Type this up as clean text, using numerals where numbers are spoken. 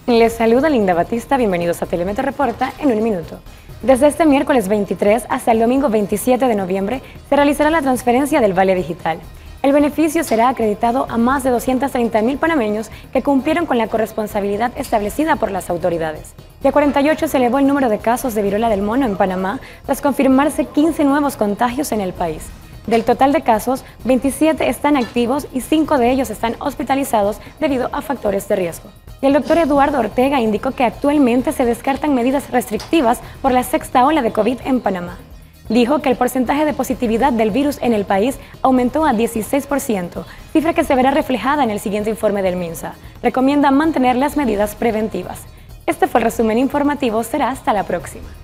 Les saluda Linda Batista, bienvenidos a Telemetro Reporta en un minuto. Desde este miércoles 23 hasta el domingo 27 de noviembre se realizará la transferencia del Vale Digital. El beneficio será acreditado a más de 230.000 panameños que cumplieron con la corresponsabilidad establecida por las autoridades. De 48 se elevó el número de casos de viruela del mono en Panamá tras confirmarse 15 nuevos contagios en el país. Del total de casos, 27 están activos y 5 de ellos están hospitalizados debido a factores de riesgo. Y el doctor Eduardo Ortega indicó que actualmente se descartan medidas restrictivas por la sexta ola de COVID en Panamá. Dijo que el porcentaje de positividad del virus en el país aumentó a 16%, cifra que se verá reflejada en el siguiente informe del MINSA. Recomienda mantener las medidas preventivas. Este fue el resumen informativo, será hasta la próxima.